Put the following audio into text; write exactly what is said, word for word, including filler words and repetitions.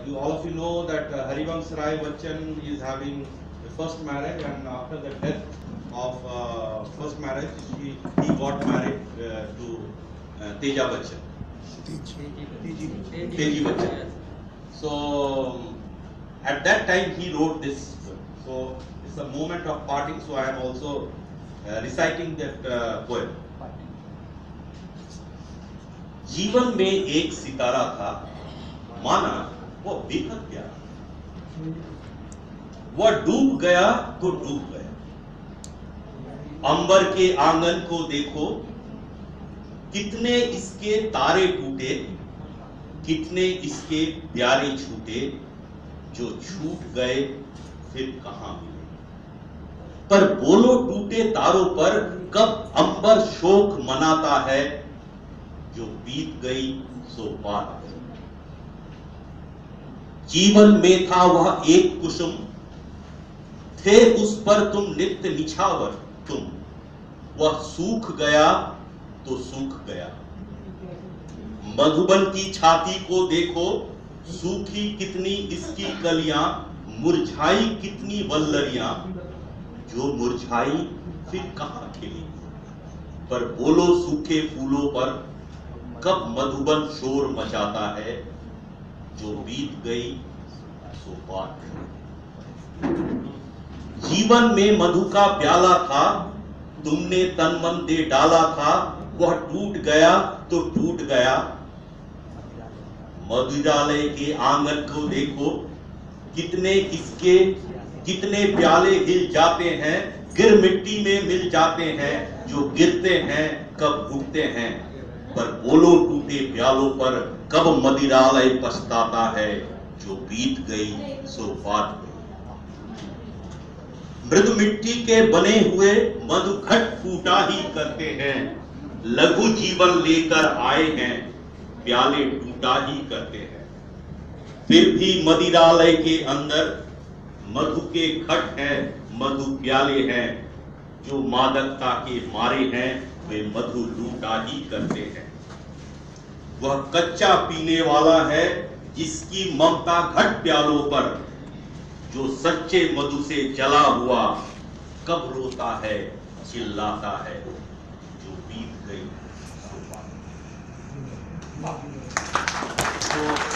you all of you know that uh, Harivansh Rai Bachchan is having the first marriage, and after the death of uh, first marriage, she, he got married uh, to uh, Teja Bachchan. Teji Bachchan. So at that time he wrote this. So it's a moment of parting. So I am also uh, reciting that uh, poem. जीवन में एक सितारा था, माना वो बेहद प्यारा, वह डूब गया तो डूब गया। अंबर के आंगन को देखो, कितने इसके तारे टूटे, कितने इसके प्यारे छूटे, जो छूट गए फिर कहां मिले। पर बोलो टूटे तारों पर कब अंबर शोक मनाता है, जो बीत गई सो बात गई। जीवन में था वह एक कुसुम, थे उस पर तुम नित्य निछावर तुम, वह सूख गया तो सूख गया। मधुबन की छाती को देखो, सूखी कितनी इसकी कलियां, मुरझाई कितनी वल्लरियां, जो मुरझाई फिर कहां खिली। पर बोलो सूखे फूलों पर कब मधुबन शोर मचाता है, जो बीत गई सो बात। जीवन में मधु का प्याला था, तुमने तन मन दे डाला था, वह टूट गया तो टूट गया। मधुरालय के आंगन को देखो, कितने इसके कितने प्याले हिल जाते हैं, गिर मिट्टी में मिल जाते हैं, जो गिरते हैं कब उठते हैं। पर बोलो टूटे प्यालों पर कब मदिरालय पछताता है, जो बीत गई सो बात गई। मृदु मिट्टी के बने हुए मधुघट फूटा ही करते हैं, लघु जीवन लेकर आए हैं, प्याले टूटा ही करते हैं। फिर भी मदिरालय के अंदर मधु के घट हैं, मधु प्याले हैं, जो मादकता के मारे हैं, वे मधु लूटा ही करते हैं। वह कच्चा पीने वाला है, जिसकी ममता घट प्यालों पर, जो सच्चे मधु से जला हुआ कब रोता है, चिल्लाता है, जो बीत गई।